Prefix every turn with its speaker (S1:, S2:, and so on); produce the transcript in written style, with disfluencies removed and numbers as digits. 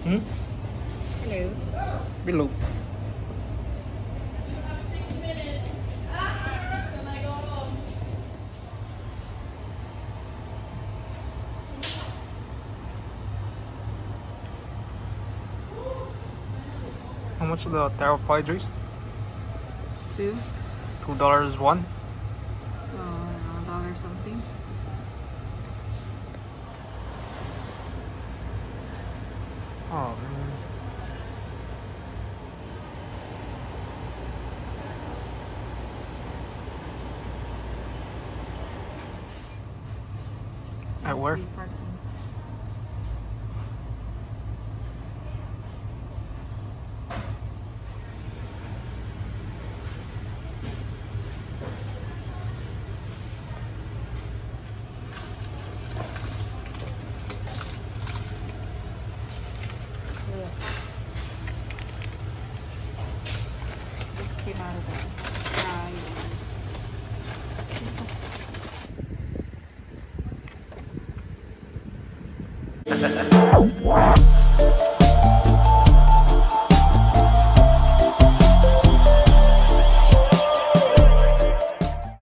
S1: Hmm?
S2: Hello.
S1: Below. How much is the Taro pie juice?
S2: Two.
S1: $2 one.
S2: $1 something.
S1: Oh man. At where?
S2: Free parking. Just came out of the dryer.